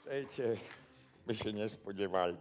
Słuchajcie, my się nie spodziewali.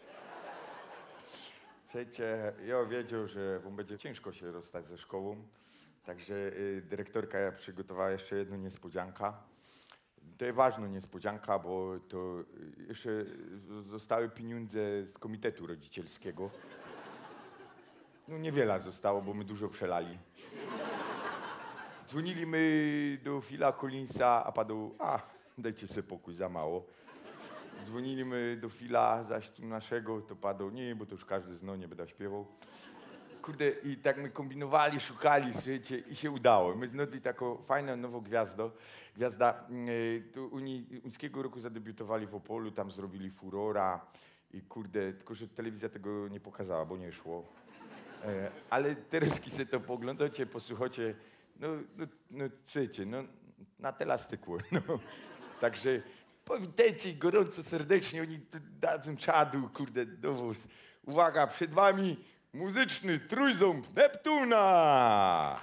Słuchajcie, ja wiedział, że wam będzie ciężko się rozstać ze szkołą, także dyrektorka przygotowała jeszcze jedną niespodziankę. To jest ważna niespodzianka, bo to jeszcze zostały pieniądze z komitetu rodzicielskiego. No niewiele zostało, bo my dużo przelali. Dzwonili my do Phila Collinsa, a padł, dajcie sobie pokój, za mało. Dzwonili my do Phila, zaś tu naszego, to padł, nie, bo to już każdy zna, nie będę śpiewał. Kurde, i tak my kombinowali, szukali, słuchajcie, i się udało. My znaleźli taką fajną, nową gwiazdę. Tu uńskiego roku zadebiutowali w Opolu, tam zrobili furora i kurde, tylko że telewizja tego nie pokazała, bo nie szło. Ale teraz kiedy to pooglądacie, posłuchacie, słuchajcie, na telastykło. Także powitajcie ich gorąco, serdecznie, oni tu dadzą czadu, kurde, dowóz. Uwaga, przed wami muzyczny trójząb Neptuna!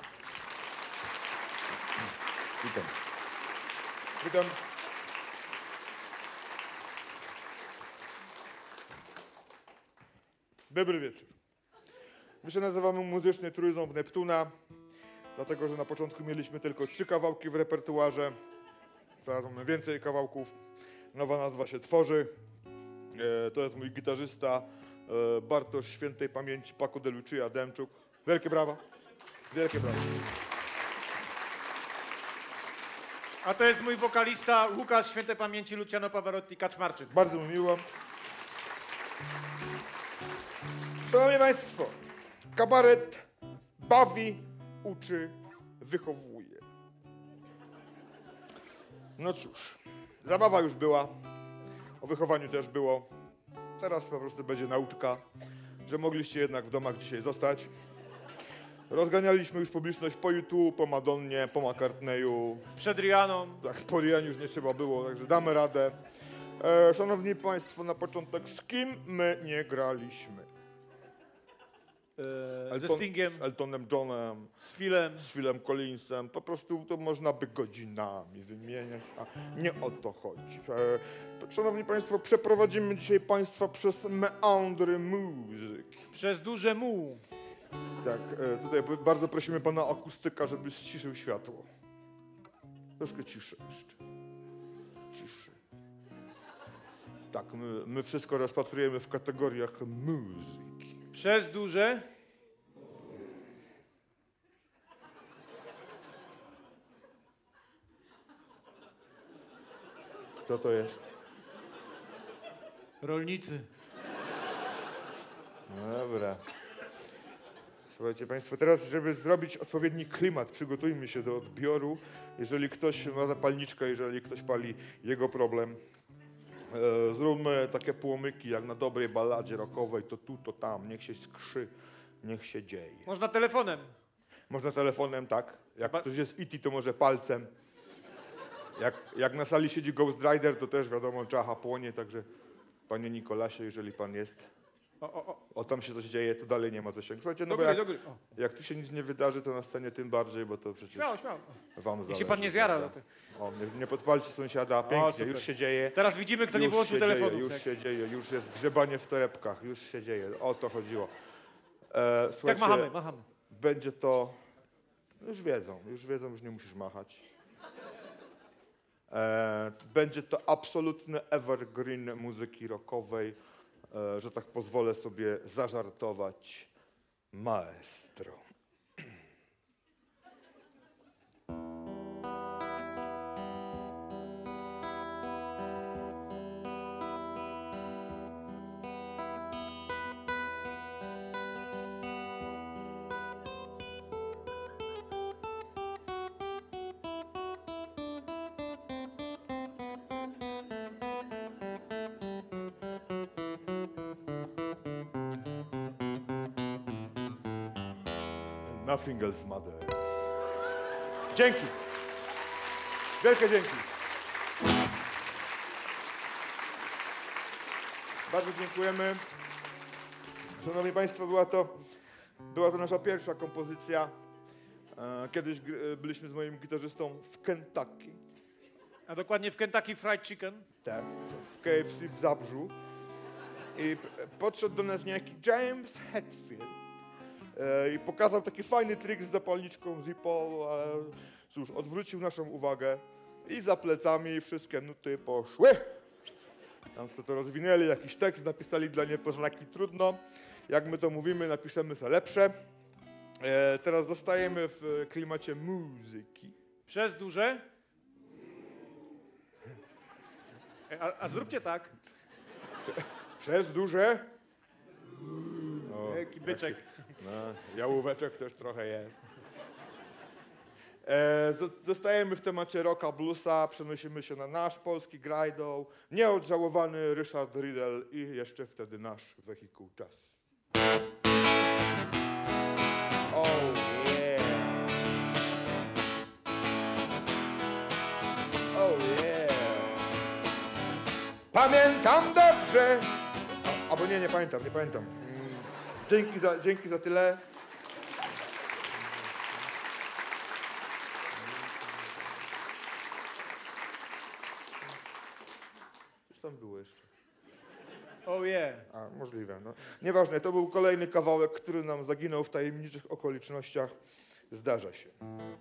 Witam. Witam. Dobry wieczór. My się nazywamy Muzyczny Trójząb Neptuna, dlatego że na początku mieliśmy tylko 3 kawałki w repertuarze. Teraz mamy więcej kawałków. Nowa nazwa się tworzy. To jest mój gitarzysta Bartosz Świętej Pamięci Paco de Lucia Demczuk. Wielkie brawa. Wielkie brawa. A to jest mój wokalista Łukasz Świętej Pamięci Luciano Pavarotti Kaczmarczyk. Bardzo mi miło. Szanowni Państwo, kabaret bawi, uczy, wychowuje. No cóż, zabawa już była, o wychowaniu też było. Teraz po prostu będzie nauczka, że mogliście jednak w domach dzisiaj zostać. Rozganialiśmy już publiczność po YouTube, po Madonnie, po McCartneyu. Przed Rianą. Tak, po Rianie już nie trzeba było, także damy radę. Szanowni Państwo, na początek, z kim my nie graliśmy? Ze Stingiem. Z Eltonem Johnem. Z Philem. Z Philem Collinsem. Po prostu to można by godzinami wymieniać, a nie o to chodzi. Szanowni Państwo, przeprowadzimy dzisiaj Państwa przez meandry muzyki. Przez duże mu. Tak, tutaj bardzo prosimy Pana akustyka, żeby ściszył światło. Troszkę ciszej jeszcze. Ciszej. Tak, my wszystko rozpatrujemy w kategoriach muzyki. Przez duże. Kto to jest? Rolnicy. No dobra. Słuchajcie Państwo, teraz żeby zrobić odpowiedni klimat, przygotujmy się do odbioru. Jeżeli ktoś ma zapalniczkę, jeżeli ktoś pali, jego problem. Zróbmy takie płomyki jak na dobrej balladzie rockowej, to tu, to tam, niech się skrzy, niech się dzieje. Można telefonem. Można telefonem, tak. Jak ktoś jest E.T., to może palcem. Jak na sali siedzi Ghost Rider, to też wiadomo, czacha płonie, także panie Nikolasie, jeżeli pan jest. O, tam się coś dzieje, tu dalej nie ma zasięgu. Słuchajcie, no dobry, bo jak tu się nic nie wydarzy, to na scenie tym bardziej, bo to przecież śmiało. wam zależy. Jeśli pan nie zjara. O, nie podpalcie sąsiada, pięknie, super. już się dzieje. Teraz widzimy, kto nie wyłączył telefonu. Już się dzieje, już jest grzebanie w torebkach, już się dzieje, o to chodziło. Tak, machamy. Będzie to, już wiedzą, już nie musisz machać. Będzie to absolutny evergreen muzyki rockowej, że tak pozwolę sobie zażartować, maestro. Nothing else matters. Dzięki. Wielkie dzięki. Bardzo dziękujemy. Szanowni Państwo, była to nasza pierwsza kompozycja. Kiedyś byliśmy z moim gitarzystą w Kentucky. A dokładnie w Kentucky Fried Chicken. Tak, w KFC w Zabrzu. I podszedł do nas niejaki James Hetfield i pokazał taki fajny trik z zapalniczką Zippo, ale cóż, odwrócił naszą uwagę i za plecami wszystkie nuty poszły. Tam sobie to rozwinęli, jakiś tekst napisali dla niepoznaki, trudno. Jak my to mówimy, napiszemy sobie lepsze. Teraz zostajemy w klimacie muzyki. Przez duże. A zróbcie tak. Przez duże. O, Jaki byczek. no, jałóweczek też trochę jest. Zostajemy w temacie rocka, bluesa, przenosimy się na nasz polski grajdą, nieodżałowany Ryszard Riddle i jeszcze wtedy nasz wehikuł czas. Oh yeah! Oh yeah! Pamiętam dobrze! Albo nie pamiętam, nie pamiętam. Dzięki za tyle. Co tam było jeszcze? Oh yeah. A, możliwe. No. Nieważne, to był kolejny kawałek, który nam zaginął w tajemniczych okolicznościach. Zdarza się.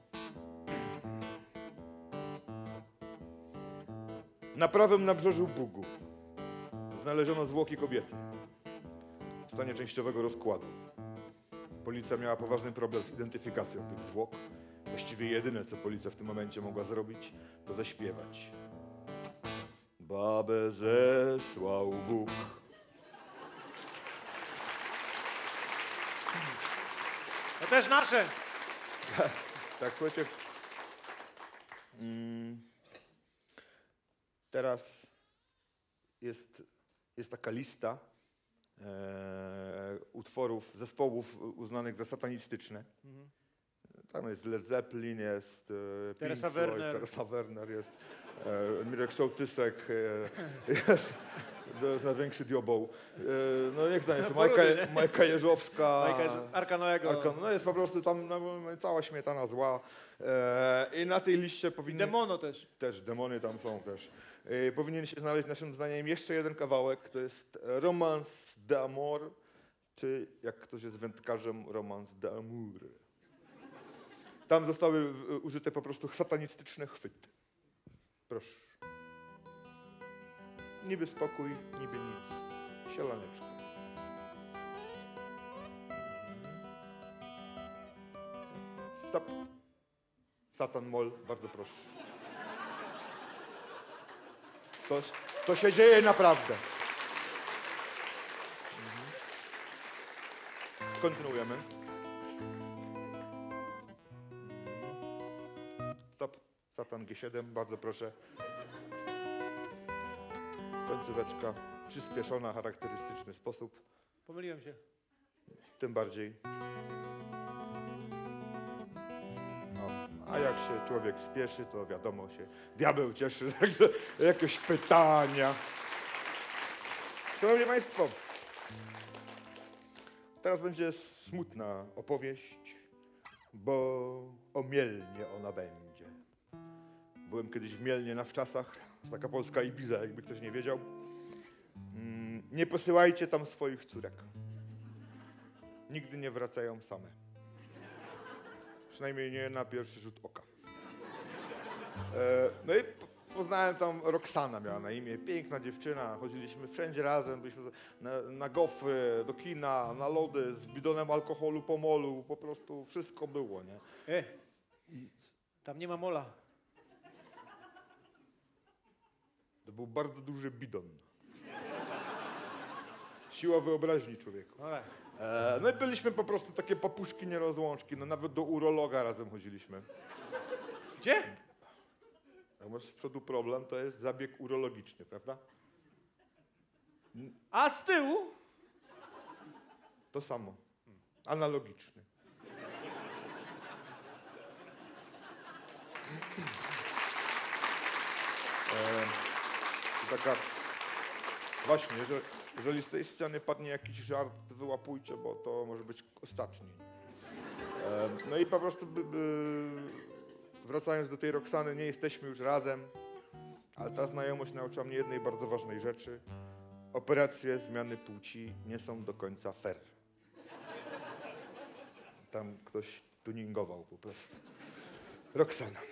Na prawym nabrzeżu Bugu znaleziono zwłoki kobiety w stanie częściowego rozkładu. Policja miała poważny problem z identyfikacją tych zwłok. Właściwie jedyne, co policja w tym momencie mogła zrobić, to zaśpiewać. Babę zesłał Bóg. To też nasze. Tak, słuchajcie. Teraz jest taka lista utworów, zespołów uznanych za satanistyczne. Tam jest Led Zeppelin, jest Teresa Pink Floyd, Werner. Teresa Werner, jest Mirek Sołtysek, jest największy dioboł. No niech to jest, Majka Jeżowska. Arka Noego. No jest po prostu tam cała śmietana zła. I na tej liście powinny... Demono też. Też, demony tam są też. Powinien się znaleźć naszym zdaniem jeszcze jeden kawałek, to jest Romance d'Amour, czy jak ktoś jest wędkarzem, Romance d'Amour. Tam zostały użyte po prostu satanistyczne chwyty. Proszę. Niby spokój, niby nic. Sielaneczka. Stop. Satan Moll, bardzo proszę. To się dzieje naprawdę. Kontynuujemy. Stop. Satan G7, bardzo proszę. Końcóweczka przyspieszona, charakterystyczny sposób. Pomyliłem się. Tym bardziej. No, a jak się człowiek spieszy, to wiadomo się diabeł cieszy. Także jakieś pytania. Szanowni Państwo, teraz będzie smutna opowieść, bo o Mielnie ona będzie. Byłem kiedyś w Mielnie na wczasach. Jest taka polska Ibiza, jakby ktoś nie wiedział. Nie posyłajcie tam swoich córek. Nigdy nie wracają same. Przynajmniej nie na pierwszy rzut oka. No i poznałem tam Roxana, miała na imię. Piękna dziewczyna. Chodziliśmy wszędzie razem. Byliśmy na gofry, do kina, na lody, z bidonem alkoholu po molu. Po prostu wszystko było, nie? Tam nie ma mola. To był bardzo duży bidon. Siła wyobraźni człowieku. No i byliśmy po prostu takie papuszki nierozłączki. No nawet do urologa razem chodziliśmy. Gdzie? Jak masz z przodu problem, to jest zabieg urologiczny, prawda? A z tyłu? To samo. Analogiczny. Taka... Właśnie, jeżeli z tej sceny padnie jakiś żart, wyłapujcie, bo to może być ostatni. No i po prostu wracając do tej Roxany, nie jesteśmy już razem. Ale ta znajomość nauczyła mnie jednej bardzo ważnej rzeczy. Operacje zmiany płci nie są do końca fair. Tam ktoś tuningował po prostu. Roxana.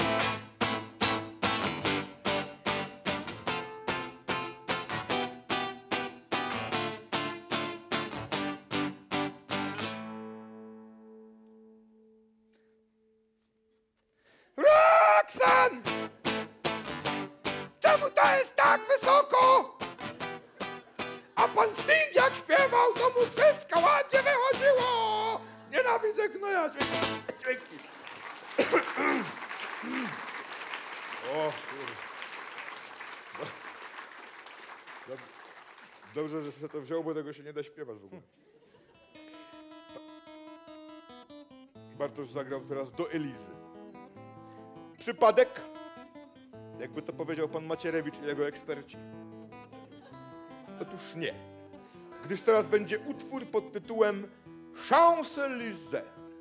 Roxan! Czemu to jest tak wysoko? A pan Sting jak śpiewał, to mu wszystko ładnie wychodziło! Nienawidzę gnoja, dzięki. O kurde. Dobrze, że sobie to wziął, bo tego się nie da śpiewać w ogóle. Bartosz zagrał teraz do Elizy. Przypadek? Jakby to powiedział pan Macierewicz i jego eksperci. Otóż nie. Gdyż teraz będzie utwór pod tytułem Champs-Élysées.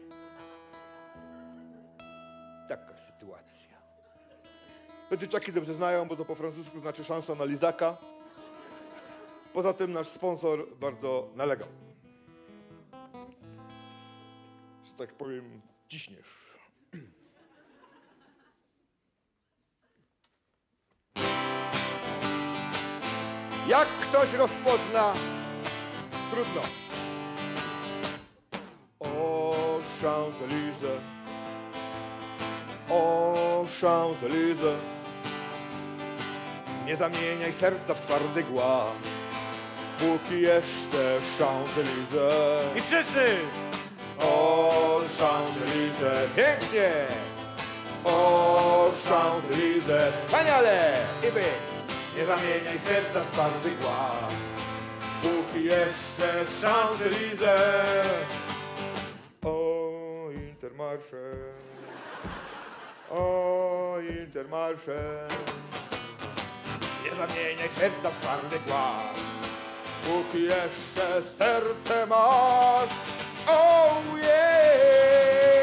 Taka sytuacja. To dzieciaki dobrze znają, bo to po francusku znaczy szansa na lizaka. Poza tym nasz sponsor bardzo nalegał. Że tak powiem, ciśniesz. Jak ktoś rozpozna, trudno. O Champs-Élysées, o Champs-Élysées, nie zamieniaj serca w twardy głaz, póki jeszcze Champs-Élysées. I wszyscy! O Champs-Élysées, pięknie! O Champs-Élysées, wspaniale! I by! Nie zamieniaj serca w twardy głaz, póki jeszcze Champs-Élysées. O Intermarché, o Intermarché. Nie zamieniaj serca w twardy głaz, póki jeszcze serce masz. Oh yeah!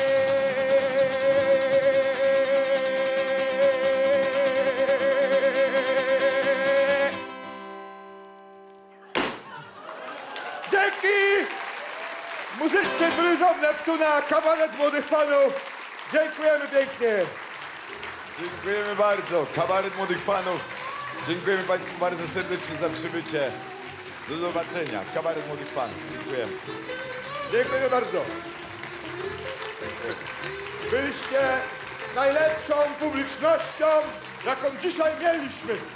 Dzięki! Muzyczny trójząb Neptuna, kabaret młodych panów. Dziękujemy pięknie. Dziękujemy bardzo. Kabaret Młodych Panów. Dziękujemy Państwu bardzo serdecznie za przybycie. Do zobaczenia. Kabaret Młodych Panów. Dziękujemy. Dziękuję bardzo. Byliście najlepszą publicznością, jaką dzisiaj mieliśmy.